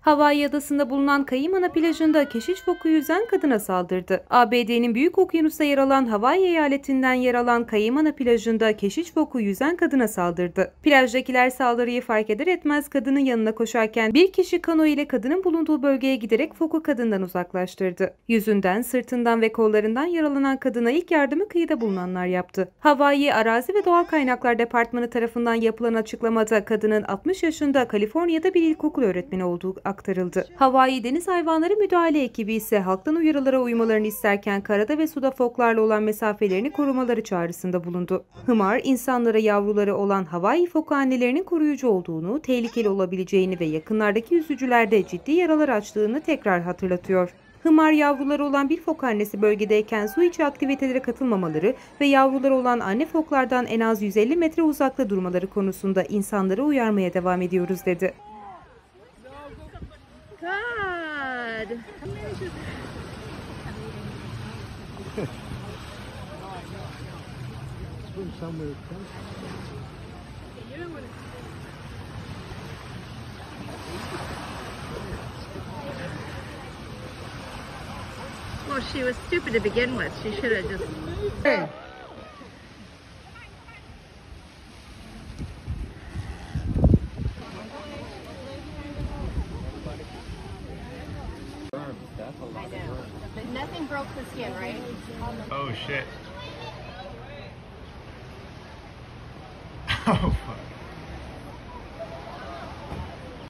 Hawaii adasında bulunan Kaimana plajında keşiş foku yüzen kadına saldırdı. ABD'nin Büyük Okyanus'ta yer alan Hawaii eyaletinden yer alan Kaimana plajında keşiş foku yüzen kadına saldırdı. Plajdakiler saldırıyı fark eder etmez kadının yanına koşarken bir kişi kano ile kadının bulunduğu bölgeye giderek foku kadından uzaklaştırdı. Yüzünden, sırtından ve kollarından yaralanan kadına ilk yardımı kıyıda bulunanlar yaptı. Hawaii Arazi ve Doğal Kaynaklar Departmanı tarafından yapılan açıklamada kadının 60 yaşında Kaliforniya'da bir ilkokul öğretmeni olduğu aktarıldı. Hawaii Deniz Hayvanları Müdahale Ekibi ise halktan uyarılara uymalarını isterken karada ve suda foklarla olan mesafelerini korumaları çağrısında bulundu. Hımar, insanlara yavruları olan Hawaii foku annelerinin koruyucu olduğunu, tehlikeli olabileceğini ve yakınlardaki yüzücülerde ciddi yaralar açtığını tekrar hatırlatıyor. Hımar yavruları olan bir fok annesi bölgedeyken su içi aktivitelere katılmamaları ve yavruları olan anne foklardan en az 150 metre uzakta durmaları konusunda insanları uyarmaya devam ediyoruz dedi. Well, she was stupid to begin with. She should have just... Hey. I know. But nothing broke the skin, right? Oh shit. Oh fuck.